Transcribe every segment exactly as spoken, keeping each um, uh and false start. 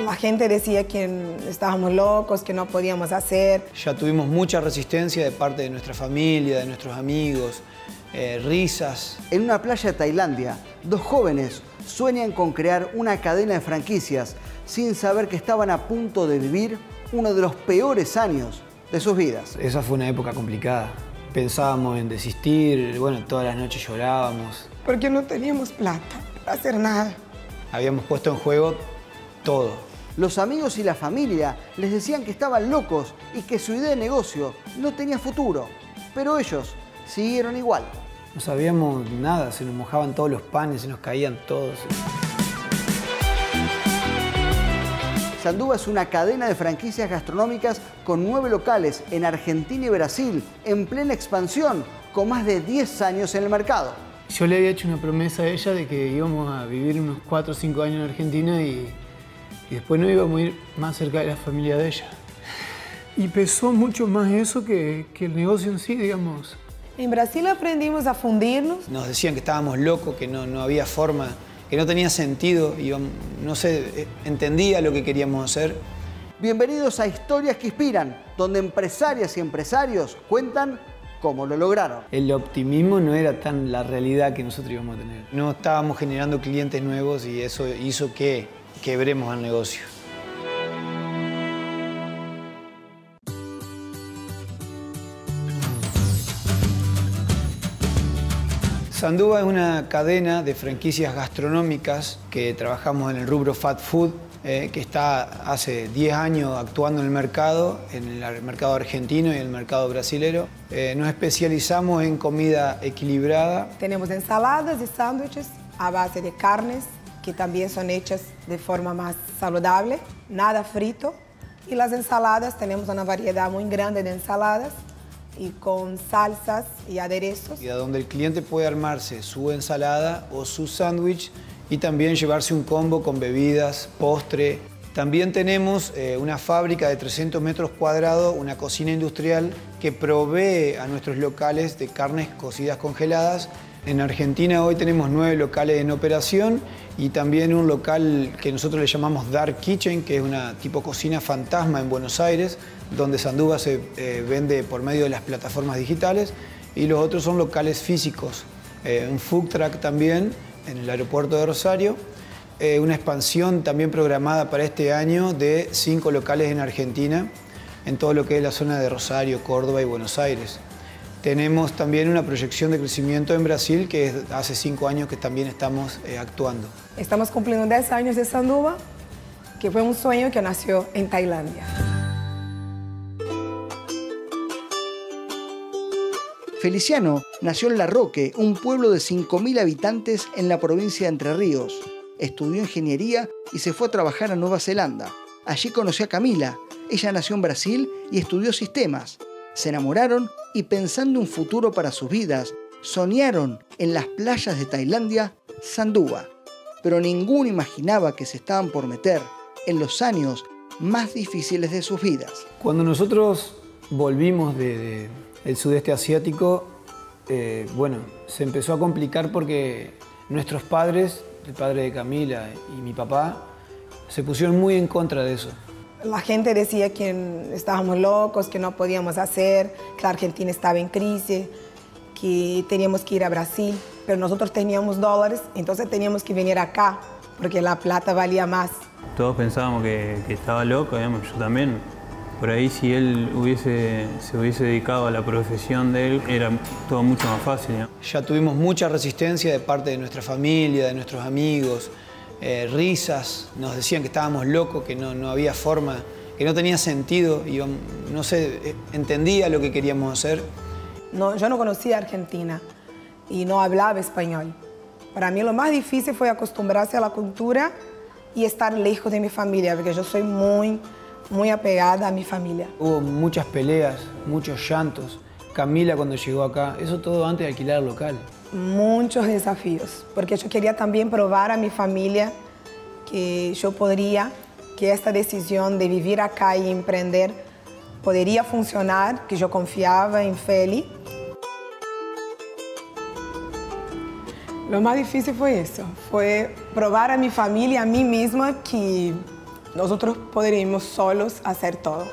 La gente decía que estábamos locos, que no podíamos hacer. Ya tuvimos mucha resistencia de parte de nuestra familia, de nuestros amigos, eh, risas. En una playa de Tailandia, dos jóvenes sueñan con crear una cadena de franquicias sin saber que estaban a punto de vivir uno de los peores años de sus vidas. Esa fue una época complicada. Pensábamos en desistir, bueno, todas las noches llorábamos. Porque no teníamos plata para hacer nada. Habíamos puesto en juego todo. Los amigos y la familia les decían que estaban locos y que su idea de negocio no tenía futuro. Pero ellos siguieron igual. No sabíamos nada, se nos mojaban todos los panes, se nos caían todos. Sanduba es una cadena de franquicias gastronómicas con nueve locales en Argentina y Brasil, en plena expansión, con más de diez años en el mercado. Yo le había hecho una promesa a ella de que íbamos a vivir unos cuatro o cinco años en Argentina y, y después no íbamos a ir más cerca de la familia de ella. Y pesó mucho más eso que, que el negocio en sí, digamos. En Brasil aprendimos a fundirnos. Nos decían que estábamos locos, que no, no había forma, que no tenía sentido, y no se entendía lo que queríamos hacer. Bienvenidos a Historias que Inspiran, donde empresarias y empresarios cuentan cómo lo lograron. El optimismo no era tan la realidad que nosotros íbamos a tener. No estábamos generando clientes nuevos y eso hizo que quebremos el negocio. Sanduba es una cadena de franquicias gastronómicas que trabajamos en el rubro fast food, eh, que está hace diez años actuando en el mercado, en el mercado argentino y en el mercado brasilero. Eh, nos especializamos en comida equilibrada. Tenemos ensaladas y sándwiches a base de carnes, que también son hechas de forma más saludable, nada frito. Y las ensaladas, tenemos una variedad muy grande de ensaladas, y con salsas y aderezos. Y a donde el cliente puede armarse su ensalada o su sándwich y también llevarse un combo con bebidas, postre. También tenemos eh, una fábrica de trescientos metros cuadrados, una cocina industrial que provee a nuestros locales de carnes cocidas congeladas. En Argentina hoy tenemos nueve locales en operación y también un local que nosotros le llamamos Dark Kitchen, que es una tipo cocina fantasma en Buenos Aires, donde Sanduba se eh, vende por medio de las plataformas digitales, y los otros son locales físicos. Eh, un food truck también en el aeropuerto de Rosario, eh, una expansión también programada para este año de cinco locales en Argentina, en todo lo que es la zona de Rosario, Córdoba y Buenos Aires. Tenemos también una proyección de crecimiento en Brasil, que es hace cinco años que también estamos eh, actuando. Estamos cumpliendo diez años de Sanduba, que fue un sueño que nació en Tailandia. Feliciano nació en La Roque, un pueblo de cinco mil habitantes en la provincia de Entre Ríos. Estudió ingeniería y se fue a trabajar a Nueva Zelanda. Allí conoció a Camila. Ella nació en Brasil y estudió sistemas. Se enamoraron y, pensando un futuro para sus vidas, soñaron en las playas de Tailandia, Sanduba. Pero ninguno imaginaba que se estaban por meter en los años más difíciles de sus vidas. Cuando nosotros volvimos de, de, del sudeste asiático, eh, bueno, se empezó a complicar porque nuestros padres, el padre de Camila y mi papá, se pusieron muy en contra de eso. La gente decía que estábamos locos, que no podíamos hacer, que la Argentina estaba en crisis, que teníamos que ir a Brasil, pero nosotros teníamos dólares, entonces teníamos que venir acá, porque la plata valía más. Todos pensábamos que, que estaba loco, digamos, yo también. Por ahí, si él hubiese, se hubiese dedicado a la profesión de él, era todo mucho más fácil, ¿no? Ya tuvimos mucha resistencia de parte de nuestra familia, de nuestros amigos, eh, risas. Nos decían que estábamos locos, que no, no había forma, que no tenía sentido, y no se entendía lo que queríamos hacer. No, yo no conocía Argentina y no hablaba español. Para mí lo más difícil fue acostumbrarse a la cultura y estar lejos de mi familia, porque yo soy muy, muy apegada a mi familia. Hubo muchas peleas, muchos llantos. Camila cuando llegó acá, eso todo antes de alquilar el local. Muchos desafíos, porque yo quería también probar a mi familia que yo podría, que esta decisión de vivir acá y emprender podría funcionar, que yo confiaba en Feli. Lo más difícil fue eso, fue probar a mi familia, a mí misma, que nosotros podríamos solos hacer todo.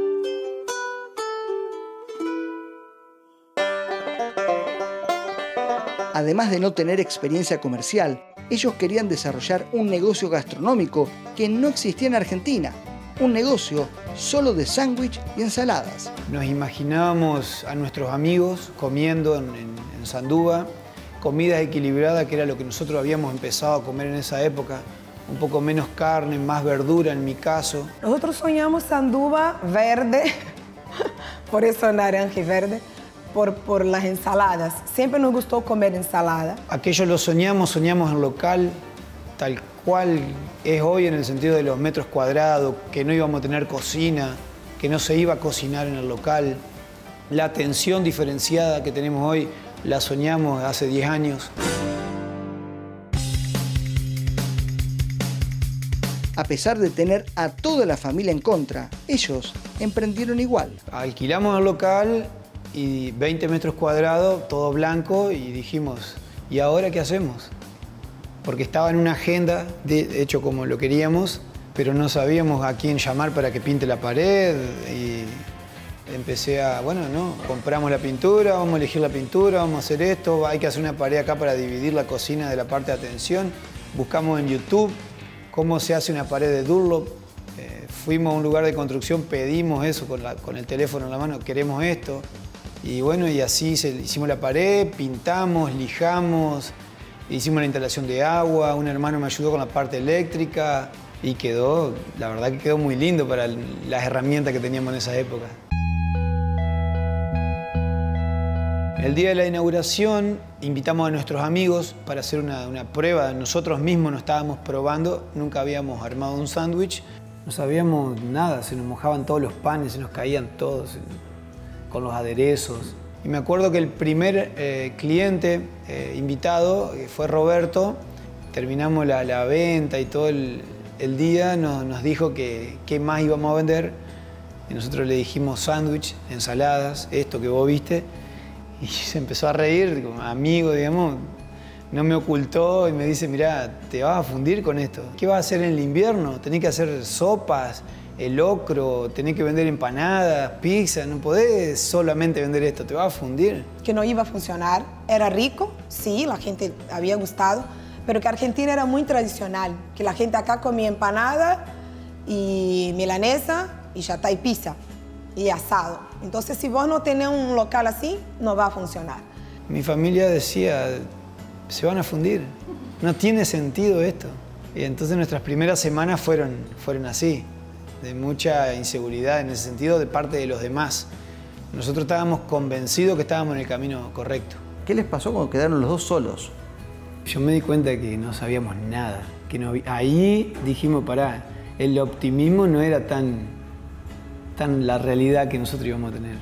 Además de no tener experiencia comercial, ellos querían desarrollar un negocio gastronómico que no existía en Argentina. Un negocio solo de sándwich y ensaladas. Nos imaginábamos a nuestros amigos comiendo en, en, en Sandúa, comida equilibrada, que era lo que nosotros habíamos empezado a comer en esa época. Un poco menos carne, más verdura en mi caso. Nosotros soñamos Sandúa verde, por eso naranja y verde, por, por las ensaladas. Siempre nos gustó comer ensalada. Aquello lo soñamos, soñamos en local, tal cual es hoy en el sentido de los metros cuadrados, que no íbamos a tener cocina, que no se iba a cocinar en el local. La atención diferenciada que tenemos hoy la soñamos hace diez años. A pesar de tener a toda la familia en contra, ellos emprendieron igual. Alquilamos el local y veinte metros cuadrados, todo blanco, y dijimos, ¿y ahora qué hacemos? Porque estaba en una agenda, de hecho como lo queríamos, pero no sabíamos a quién llamar para que pinte la pared. Y empecé a, bueno, no, compramos la pintura, vamos a elegir la pintura, vamos a hacer esto, hay que hacer una pared acá para dividir la cocina de la parte de atención. Buscamos en YouTube cómo se hace una pared de Durlop. Eh, fuimos a un lugar de construcción, pedimos eso con, la, con el teléfono en la mano, queremos esto. Y bueno, y así se, hicimos la pared, pintamos, lijamos, hicimos la instalación de agua, un hermano me ayudó con la parte eléctrica y quedó, la verdad que quedó muy lindo para las herramientas que teníamos en esa época. El día de la inauguración invitamos a nuestros amigos para hacer una, una prueba. Nosotros mismos nos estábamos probando, nunca habíamos armado un sándwich. No sabíamos nada, se nos mojaban todos los panes, se nos caían todos con los aderezos. Y me acuerdo que el primer eh, cliente eh, invitado eh, fue Roberto. Terminamos la, la venta y todo el, el día, nos, nos dijo que qué más íbamos a vender. Y nosotros le dijimos sándwich, ensaladas, esto que vos viste. Y se empezó a reír, como amigo, digamos. No me ocultó y me dice, mirá, te vas a fundir con esto. ¿Qué vas a hacer en el invierno? Tenés que hacer sopas, el locro, tenés que vender empanadas, pizza. No podés solamente vender esto, te vas a fundir. Que no iba a funcionar. Era rico, sí, la gente había gustado, pero que Argentina era muy tradicional. Que la gente acá comía empanada y milanesa y ya está, y pizza. Y asado. Entonces, si vos no tenés un local así, no va a funcionar. Mi familia decía, se van a fundir, no tiene sentido esto. Y entonces nuestras primeras semanas fueron, fueron así, de mucha inseguridad en ese sentido de parte de los demás. Nosotros estábamos convencidos que estábamos en el camino correcto. ¿Qué les pasó cuando quedaron los dos solos? Yo me di cuenta de que no sabíamos nada, que no, ahí dijimos, pará, el optimismo no era tan... tan la realidad que nosotros íbamos a tener.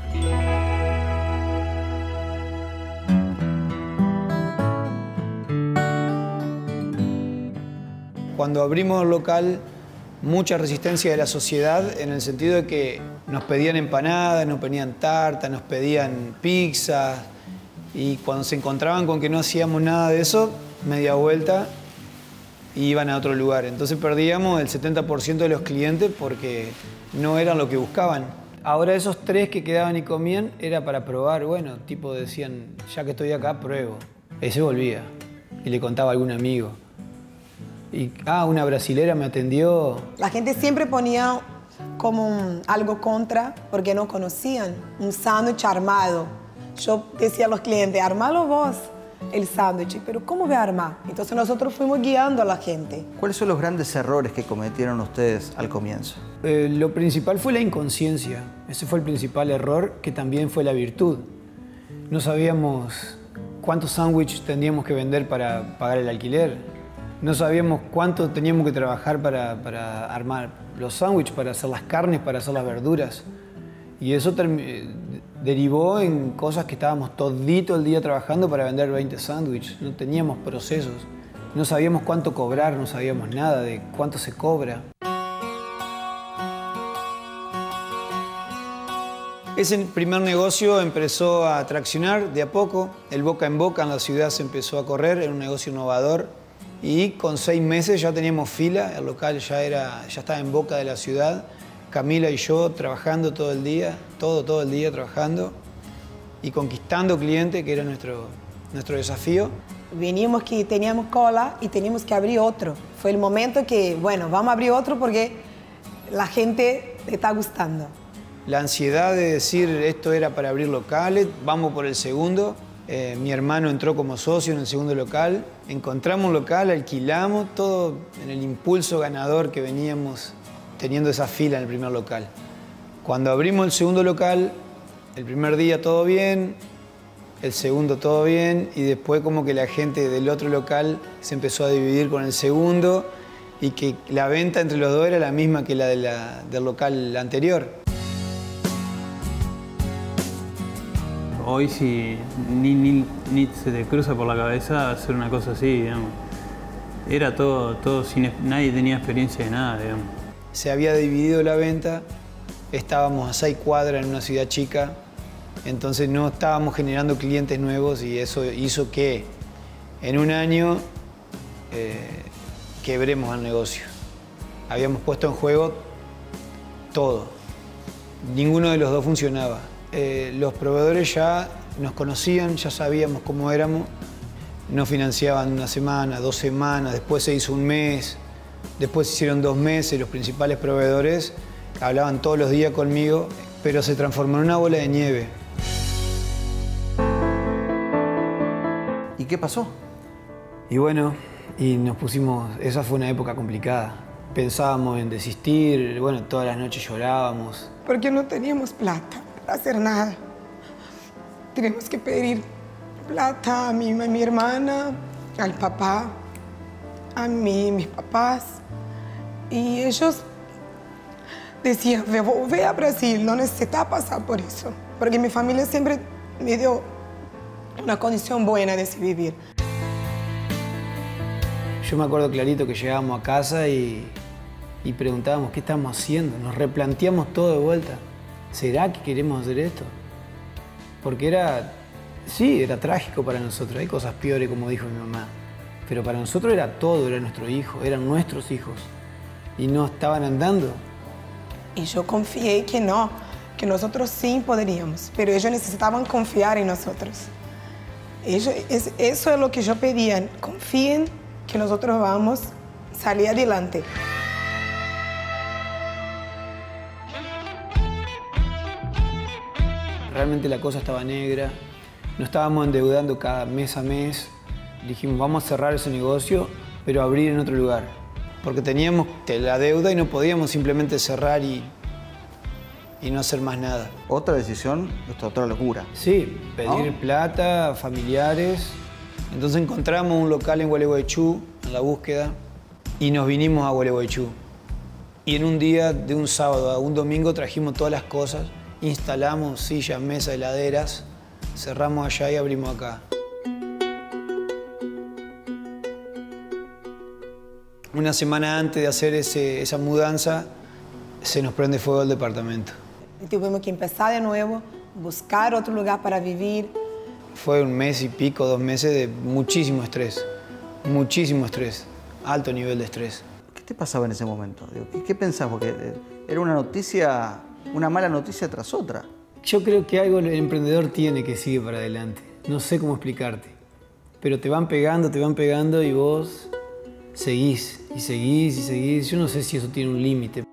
Cuando abrimos el local, mucha resistencia de la sociedad en el sentido de que nos pedían empanadas, nos pedían tartas, nos pedían pizzas, y cuando se encontraban con que no hacíamos nada de eso, media vuelta y iban a otro lugar. Entonces perdíamos el setenta por ciento de los clientes porque no eran lo que buscaban. Ahora esos tres que quedaban y comían era para probar, bueno, tipo decían, ya que estoy acá, pruebo. Ese volvía y le contaba a algún amigo. Y, ah, una brasilera me atendió. La gente siempre ponía como un, algo contra porque no conocían un sándwich armado. Yo decía a los clientes, armalo vos el sándwich, pero ¿cómo voy a armar? Entonces nosotros fuimos guiando a la gente. ¿Cuáles son los grandes errores que cometieron ustedes al comienzo? Eh, lo principal fue la inconsciencia. Ese fue el principal error, que también fue la virtud. No sabíamos cuántos sándwiches tendríamos que vender para pagar el alquiler. No sabíamos cuánto teníamos que trabajar para, para armar los sándwiches, para hacer las carnes, para hacer las verduras. Y eso derivó en cosas que estábamos todito el día trabajando para vender veinte sándwiches. No teníamos procesos. No sabíamos cuánto cobrar, no sabíamos nada de cuánto se cobra. Ese primer negocio empezó a traccionar de a poco. El boca en boca en la ciudad se empezó a correr. Era un negocio innovador y con seis meses ya teníamos fila, el local ya, era, ya estaba en boca de la ciudad. Camila y yo trabajando todo el día, todo, todo el día trabajando y conquistando clientes, que era nuestro, nuestro desafío. Venimos que teníamos cola y teníamos que abrir otro. Fue el momento que, bueno, vamos a abrir otro porque la gente le está gustando. La ansiedad de decir esto era para abrir locales, vamos por el segundo. Eh, mi hermano entró como socio en el segundo local. Encontramos un local, alquilamos, todo en el impulso ganador que veníamos teniendo esa fila en el primer local. Cuando abrimos el segundo local, el primer día todo bien, el segundo todo bien, y después como que la gente del otro local se empezó a dividir con el segundo y que la venta entre los dos era la misma que la, de la del local anterior. Hoy sí, ni, ni, ni se te cruza por la cabeza hacer una cosa así, digamos. Era todo, todo sin, nadie tenía experiencia de nada, digamos. Se había dividido la venta, estábamos a seis cuadras en una ciudad chica, entonces no estábamos generando clientes nuevos y eso hizo que en un año eh, quebremos el negocio. Habíamos puesto en juego todo, ninguno de los dos funcionaba. Eh, los proveedores ya nos conocían, ya sabíamos cómo éramos, nos financiaban una semana, dos semanas, después se hizo un mes, después se hicieron dos meses, los principales proveedores hablaban todos los días conmigo, pero se transformó en una bola de nieve. ¿Y qué pasó? Y bueno, y nos pusimos, esa fue una época complicada. Pensábamos en desistir, bueno, todas las noches llorábamos. Porque no teníamos plata para hacer nada. Teníamos que pedir plata a mi, a mi hermana, al papá, a mí, mis papás. Y ellos decían, ve a Brasil, no necesitas pasar por eso. Porque mi familia siempre me dio una condición buena de vivir. Yo me acuerdo clarito que llegábamos a casa y, y preguntábamos qué estamos haciendo. Nos replanteamos todo de vuelta. ¿Será que queremos hacer esto? Porque era, sí, era trágico para nosotros. Hay cosas peores, como dijo mi mamá. Pero para nosotros era todo, era nuestro hijo, eran nuestros hijos. Y no estaban andando. Y yo confié que no, que nosotros sí podríamos. Pero ellos necesitaban confiar en nosotros. Ellos, es, eso es lo que yo pedía. Confíen que nosotros vamos a salir adelante. Realmente la cosa estaba negra. Nos estábamos endeudando cada mes a mes. Dijimos, vamos a cerrar ese negocio, pero abrir en otro lugar. Porque teníamos la deuda y no podíamos simplemente cerrar y, y no hacer más nada. Otra decisión, otra locura. Sí, pedir ¿no? plata, familiares. Entonces encontramos un local en Gualeguaychú, en la búsqueda, y nos vinimos a Gualeguaychú. Y en un día, de un sábado a un domingo, trajimos todas las cosas, instalamos sillas, mesas, heladeras, cerramos allá y abrimos acá. Una semana antes de hacer ese, esa mudanza, se nos prende fuego el departamento. Tuvimos que empezar de nuevo, buscar otro lugar para vivir. Fue un mes y pico, dos meses de muchísimo estrés, muchísimo estrés, alto nivel de estrés. ¿Qué te pasaba en ese momento? ¿Qué, qué pensabas? Porque era una noticia, una mala noticia tras otra. Yo creo que algo el emprendedor tiene que seguir para adelante. No sé cómo explicarte, pero te van pegando, te van pegando y vos seguís y seguís y seguís. Yo no sé si eso tiene un límite.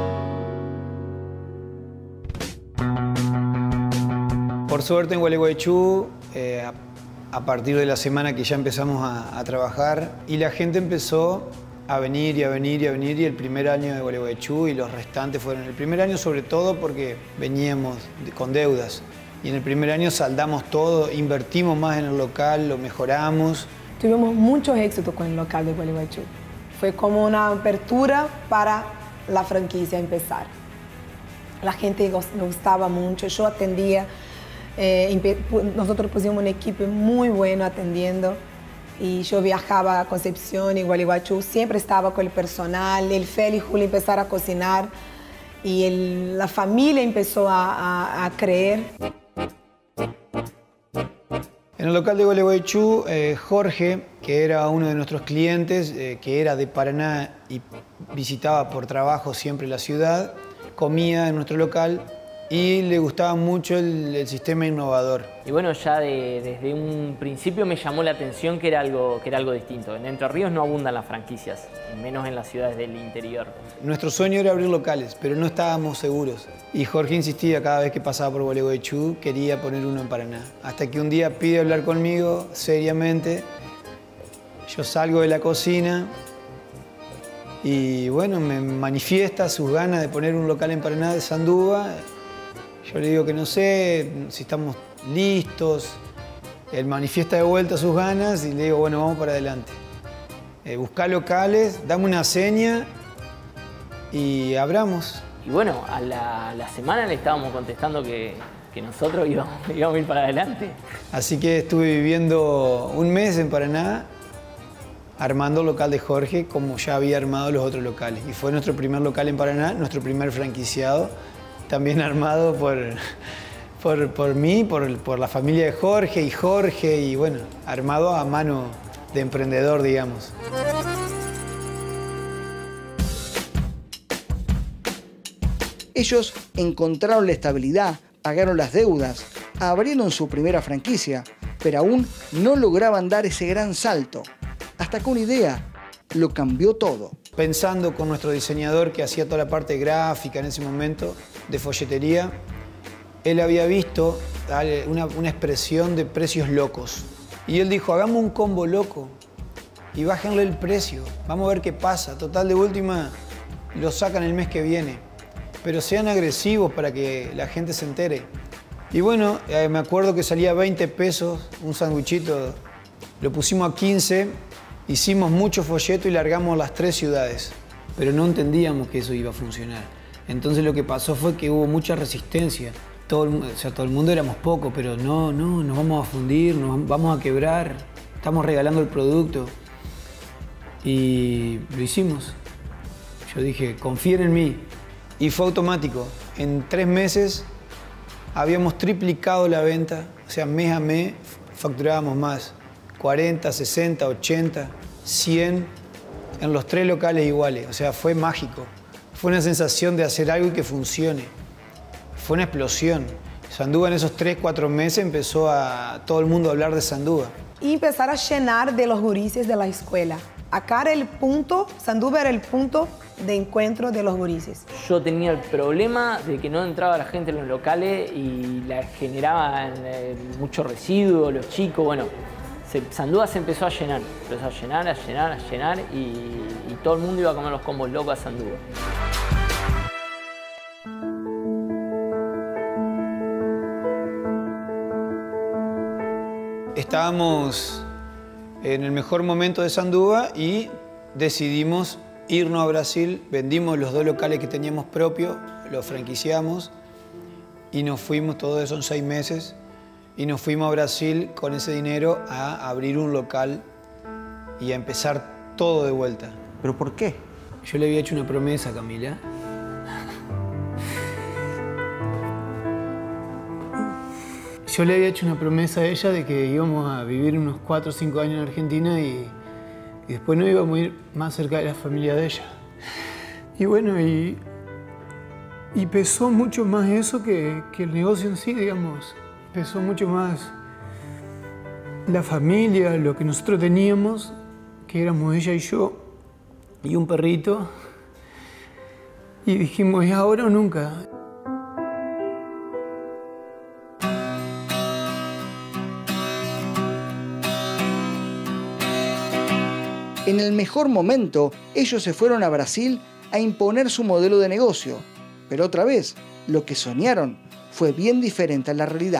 Por suerte en Gualeguaychú, eh, a, a partir de la semana que ya empezamos a, a trabajar, y la gente empezó a venir y a venir y a venir, y el primer año de Gualeguaychú y los restantes fueron el primer año sobre todo porque veníamos de, con deudas. Y en el primer año saldamos todo, invertimos más en el local, lo mejoramos. Tuvimos muchos éxitos con el local de Gualeguaychú. Fue como una apertura para la franquicia empezar. La gente nos gustaba mucho, yo atendía. Eh, nosotros pusimos un equipo muy bueno atendiendo y yo viajaba a Concepción y Gualeguaychú, siempre estaba con el personal, el Feli y Julio empezaron a cocinar y el, la familia empezó a, a, a creer. En el local de Gualeguaychú, eh, Jorge que era uno de nuestros clientes, eh, que era de Paraná y visitaba por trabajo siempre la ciudad, comía en nuestro local y le gustaba mucho el, el sistema innovador. Y bueno, ya de, desde un principio me llamó la atención que era, algo, que era algo distinto. En Entre Ríos no abundan las franquicias, y menos en las ciudades del interior. Nuestro sueño era abrir locales, pero no estábamos seguros. Y Jorge insistía cada vez que pasaba por Gualeguaychú, quería poner uno en Paraná. Hasta que un día pide hablar conmigo seriamente. Yo salgo de la cocina y bueno, me manifiesta sus ganas de poner un local en Paraná de Sandúa. Yo le digo que no sé si estamos listos. Él manifiesta de vuelta sus ganas y le digo, bueno, vamos para adelante. Eh, buscá locales, dame una seña y abramos. Y bueno, a la, a la semana le estábamos contestando que, que nosotros íbamos, íbamos a ir para adelante. Así que estuve viviendo un mes en Paraná, armando el local de Jorge como ya había armado los otros locales. Y fue nuestro primer local en Paraná, nuestro primer franquiciado, también armado por, por, por mí, por, por la familia de Jorge y Jorge, y bueno, armado a mano de emprendedor, digamos. Ellos encontraron la estabilidad, pagaron las deudas, abrieron su primera franquicia, pero aún no lograban dar ese gran salto. Hasta que una idea lo cambió todo. Pensando con nuestro diseñador que hacía toda la parte gráfica en ese momento, de folletería, él había visto una, una expresión de precios locos. Y él dijo, hagamos un combo loco y bájenle el precio. Vamos a ver qué pasa. Total, de última, lo sacan el mes que viene. Pero sean agresivos para que la gente se entere. Y bueno, eh, me acuerdo que salía veinte pesos un sanguichito. Lo pusimos a quince, hicimos mucho folleto y largamos las tres ciudades. Pero no entendíamos que eso iba a funcionar. Entonces lo que pasó fue que hubo mucha resistencia. Todo el, o sea, todo el mundo éramos pocos, pero no, no, nos vamos a fundir, nos vamos a quebrar. Estamos regalando el producto. Y lo hicimos. Yo dije, confíen en mí. Y fue automático. En tres meses habíamos triplicado la venta. O sea, mes a mes facturábamos más. cuarenta, sesenta, ochenta, cien en los tres locales iguales. O sea, fue mágico. Fue una sensación de hacer algo y que funcione. Fue una explosión. Sandúa en esos tres, cuatro meses empezó a todo el mundo a hablar de Sandúa. Y empezar a llenar de los gurises de la escuela. Acá era el punto, Sandúa era el punto de encuentro de los gurises. Yo tenía el problema de que no entraba la gente en los locales y la generaban eh, mucho residuo, los chicos, bueno. Se, Sandúa se empezó a llenar, empezó a llenar, a llenar, a llenar y, y todo el mundo iba a comer los combos locos a Sandúa. Estábamos en el mejor momento de Sandúa y decidimos irnos a Brasil. Vendimos los dos locales que teníamos propios, los franquiciamos y nos fuimos, todo eso en seis meses, y nos fuimos a Brasil con ese dinero a abrir un local y a empezar todo de vuelta. ¿Pero por qué? Yo le había hecho una promesa a Camila. Yo le había hecho una promesa a ella de que íbamos a vivir unos cuatro o cinco años en Argentina y, y después no íbamos a ir más cerca de la familia de ella. Y bueno, y, y pesó mucho más eso que, que el negocio en sí, digamos. Pesó mucho más la familia, lo que nosotros teníamos, que éramos ella y yo, y un perrito. Y dijimos, ¿es ahora o nunca? En el mejor momento, ellos se fueron a Brasil a imponer su modelo de negocio. Pero otra vez, lo que soñaron fue bien diferente a la realidad.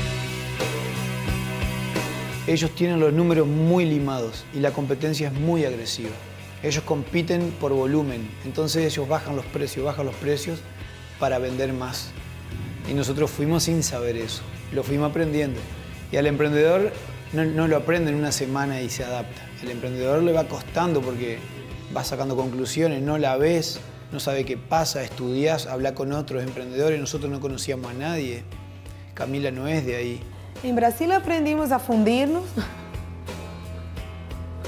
Ellos tienen los números muy limados y la competencia es muy agresiva. Ellos compiten por volumen, entonces ellos bajan los precios, bajan los precios para vender más. Y nosotros fuimos sin saber eso, lo fuimos aprendiendo. Y al emprendedor no, no lo aprende en una semana y se adapta. El emprendedor le va costando porque va sacando conclusiones, no la ves, no sabe qué pasa, estudias, habla con otros emprendedores, nosotros no conocíamos a nadie. Camila no es de ahí. En Brasil aprendimos a fundirnos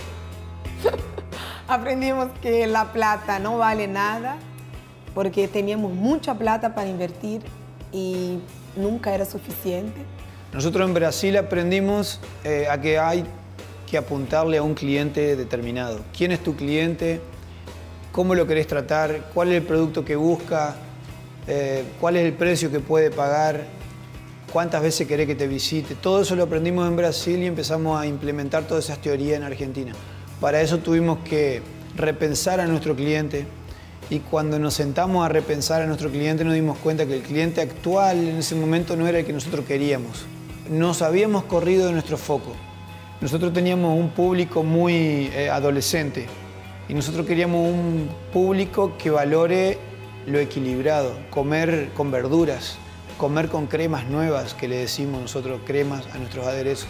Aprendimos que la plata no vale nada porque teníamos mucha plata para invertir y nunca era suficiente. Nosotros en Brasil aprendimos eh, a que hay que apuntarle a un cliente determinado. ¿Quién es tu cliente? ¿Cómo lo querés tratar? ¿Cuál es el producto que busca? Eh, ¿Cuál es el precio que puede pagar? ¿Cuántas veces querés que te visite? Todo eso lo aprendimos en Brasil y empezamos a implementar todas esas teorías en Argentina. Para eso tuvimos que repensar a nuestro cliente y cuando nos sentamos a repensar a nuestro cliente nos dimos cuenta que el cliente actual en ese momento no era el que nosotros queríamos. Nos habíamos corrido de nuestro foco. Nosotros teníamos un público muy eh, adolescente y nosotros queríamos un público que valore lo equilibrado, comer con verduras, comer con cremas nuevas, que le decimos nosotros cremas a nuestros aderezos.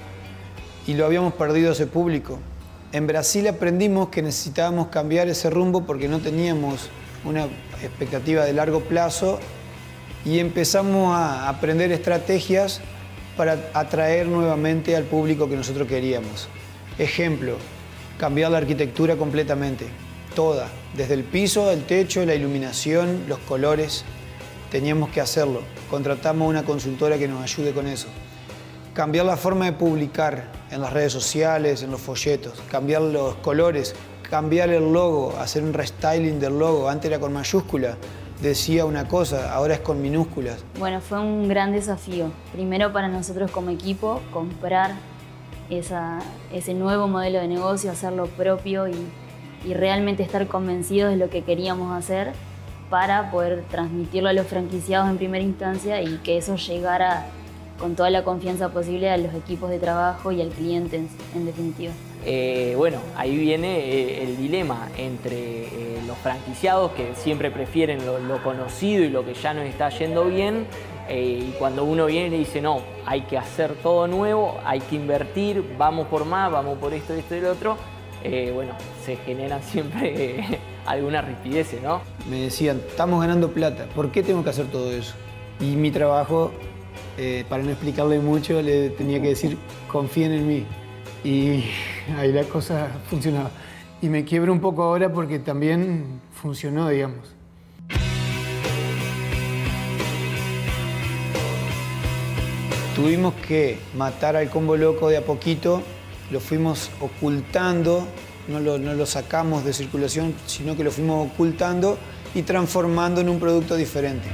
Y lo habíamos perdido ese público. En Brasil aprendimos que necesitábamos cambiar ese rumbo porque no teníamos una expectativa de largo plazo y empezamos a aprender estrategias para atraer nuevamente al público que nosotros queríamos. Ejemplo, cambiar la arquitectura completamente, toda, desde el piso, el techo, la iluminación, los colores. Teníamos que hacerlo. Contratamos una consultora que nos ayude con eso. Cambiar la forma de publicar en las redes sociales, en los folletos, cambiar los colores, cambiar el logo, hacer un restyling del logo. Antes era con mayúscula, decía una cosa, ahora es con minúsculas. Bueno, fue un gran desafío. Primero para nosotros como equipo, comprar esa, ese nuevo modelo de negocio, hacerlo propio y, y realmente estar convencidos de lo que queríamos hacer para poder transmitirlo a los franquiciados en primera instancia y que eso llegara con toda la confianza posible a los equipos de trabajo y al cliente en, en definitiva. Eh, bueno, ahí viene eh, el dilema entre eh, los franquiciados que siempre prefieren lo, lo conocido y lo que ya nos está yendo bien eh, y cuando uno viene y dice no, hay que hacer todo nuevo, hay que invertir, vamos por más, vamos por esto, esto y lo otro, eh, bueno, se generan siempre eh, algunas rispideces, ¿no? Me decían, estamos ganando plata, ¿por qué tengo que hacer todo eso? Y mi trabajo, eh, para no explicarle mucho, le tenía que decir, confíen en mí. Y ahí la cosa funcionaba. Y me quiebro un poco ahora porque también funcionó, digamos. Tuvimos que matar al combo loco de a poquito, lo fuimos ocultando, no lo, no lo sacamos de circulación, sino que lo fuimos ocultando y transformando en un producto diferente.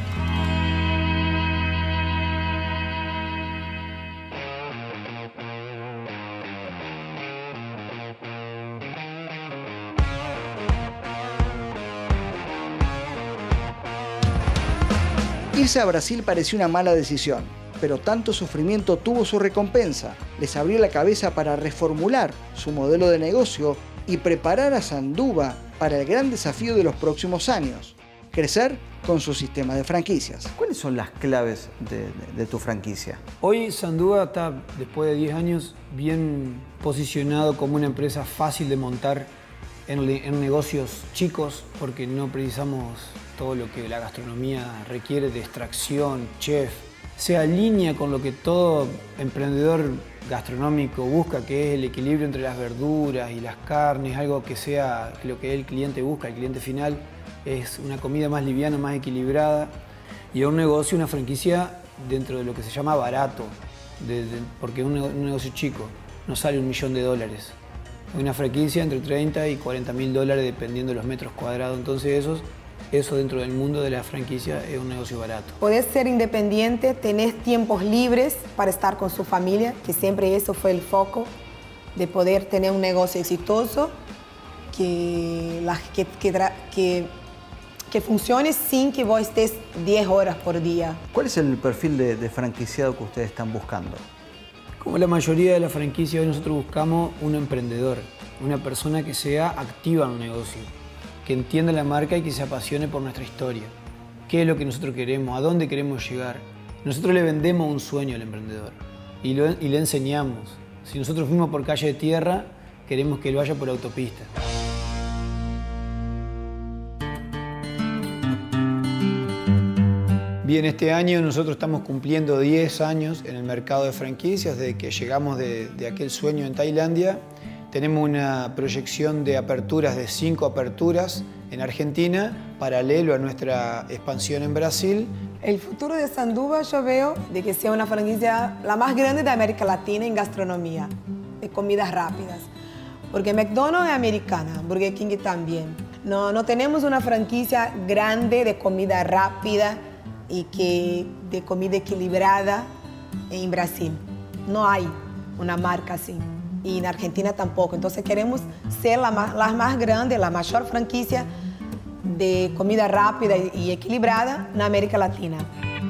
Irse a Brasil pareció una mala decisión, pero tanto sufrimiento tuvo su recompensa. Les abrió la cabeza para reformular su modelo de negocio y preparar a Sanduva para el gran desafío de los próximos años: crecer con su sistema de franquicias. ¿Cuáles son las claves de, de, de tu franquicia? Hoy Sanduva está, después de diez años, bien posicionado como una empresa fácil de montar en, en negocios chicos, porque no precisamos todo lo que la gastronomía requiere de extracción, chef. Se alinea con lo que todo emprendedor gastronómico busca, que es el equilibrio entre las verduras y las carnes, algo que sea lo que el cliente busca, el cliente final. Es una comida más liviana, más equilibrada y es un negocio, una franquicia dentro de lo que se llama barato, de, de, porque es un, un negocio chico, no sale un millón de dólares. Es una franquicia entre treinta y cuarenta mil dólares dependiendo de los metros cuadrados, entonces esos Eso dentro del mundo de la franquicia es un negocio barato. Podés ser independiente, tenés tiempos libres para estar con su familia, que siempre eso fue el foco, de poder tener un negocio exitoso que, la, que, que, que, que funcione sin que vos estés diez horas por día. ¿Cuál es el perfil de, de franquiciado que ustedes están buscando? Como la mayoría de las franquicias, hoy nosotros buscamos un emprendedor, una persona que sea activa en un negocio, que entienda la marca y que se apasione por nuestra historia. ¿Qué es lo que nosotros queremos? ¿A dónde queremos llegar? Nosotros le vendemos un sueño al emprendedor y, lo, y le enseñamos. Si nosotros fuimos por calle de tierra, queremos que él vaya por autopista. Bien, este año nosotros estamos cumpliendo diez años en el mercado de franquicias, desde que llegamos de, de aquel sueño en Tailandia. Tenemos una proyección de aperturas de cinco aperturas en Argentina, paralelo a nuestra expansión en Brasil. El futuro de Sanduba yo veo de que sea una franquicia la más grande de América Latina en gastronomía, de comidas rápidas. Porque McDonald's es americana, Burger King también. No, no tenemos una franquicia grande de comida rápida y que, de comida equilibrada en Brasil. No hay una marca así. Y en Argentina tampoco. Entonces queremos ser la más, la más grande, la mayor franquicia de comida rápida y equilibrada en América Latina.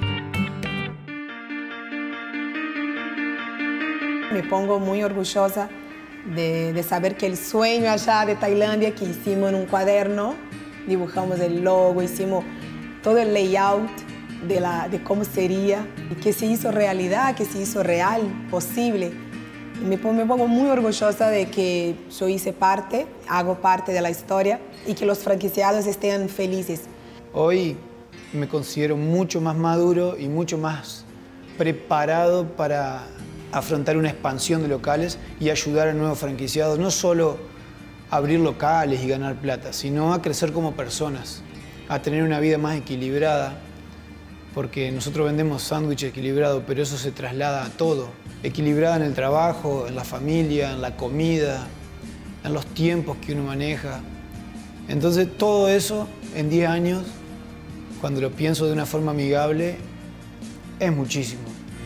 Me pongo muy orgullosa de, de saber que el sueño allá de Tailandia que hicimos en un cuaderno, dibujamos el logo, hicimos todo el layout de, la, de cómo sería, y que se hizo realidad, que se hizo real, posible. Y me, me pongo muy orgullosa de que yo hice parte, hago parte de la historia y que los franquiciados estén felices. Hoy me considero mucho más maduro y mucho más preparado para afrontar una expansión de locales y ayudar a nuevos franquiciados, no solo a abrir locales y ganar plata, sino a crecer como personas, a tener una vida más equilibrada, porque nosotros vendemos sándwiches equilibrados, pero eso se traslada a todo. Equilibrada en el trabajo, en la familia, en la comida, en los tiempos que uno maneja. Entonces todo eso en diez años, cuando lo pienso de una forma amigable, es muchísimo.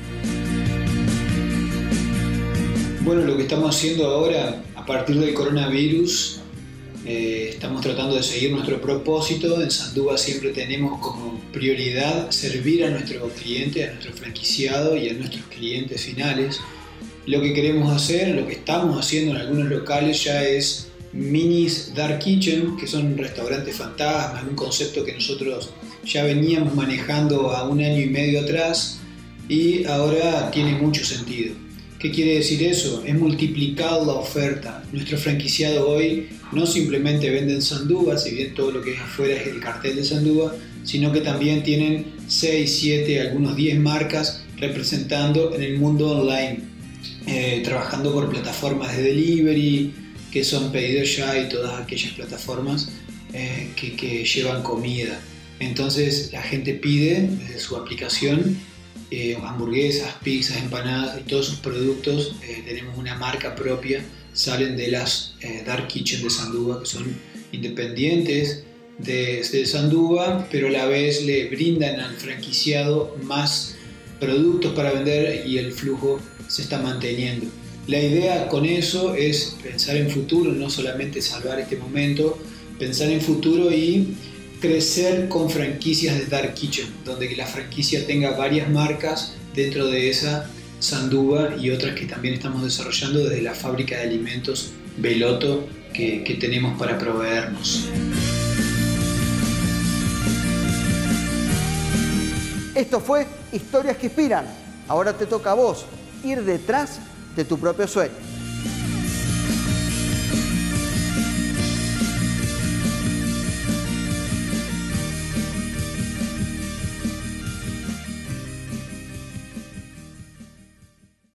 Bueno, lo que estamos haciendo ahora, a partir del coronavirus, eh, estamos tratando de seguir nuestro propósito. En Sanduba siempre tenemos como prioridad servir a nuestro cliente, a nuestro franquiciado y a nuestros clientes finales. Lo que queremos hacer, lo que estamos haciendo en algunos locales ya es minis dark kitchen, que son restaurantes fantasmas, un concepto que nosotros ya veníamos manejando a un año y medio atrás y ahora tiene mucho sentido. ¿Qué quiere decir eso? Es multiplicar la oferta. Nuestro franquiciado hoy no simplemente venden Sanduba, si bien todo lo que es afuera es el cartel de Sanduba, sino que también tienen seis, siete, algunos diez marcas representando en el mundo online, eh, trabajando por plataformas de delivery, que son Pedido Ya y todas aquellas plataformas eh, que, que llevan comida. Entonces la gente pide desde su aplicación eh, hamburguesas, pizzas, empanadas y todos sus productos. Eh, tenemos una marca propia, salen de las eh, Dark Kitchen de Sanduba, que son independientes de, de Sanduba, pero a la vez le brindan al franquiciado más productos para vender y el flujo se está manteniendo. La idea con eso es pensar en futuro, no solamente salvar este momento, pensar en futuro y crecer con franquicias de Dark Kitchen, donde la franquicia tenga varias marcas dentro de esa Sanduba y otras que también estamos desarrollando desde la fábrica de alimentos Beloto que, que tenemos para proveernos. Esto fue Historias que Inspiran. Ahora te toca a vos ir detrás de tu propio sueño.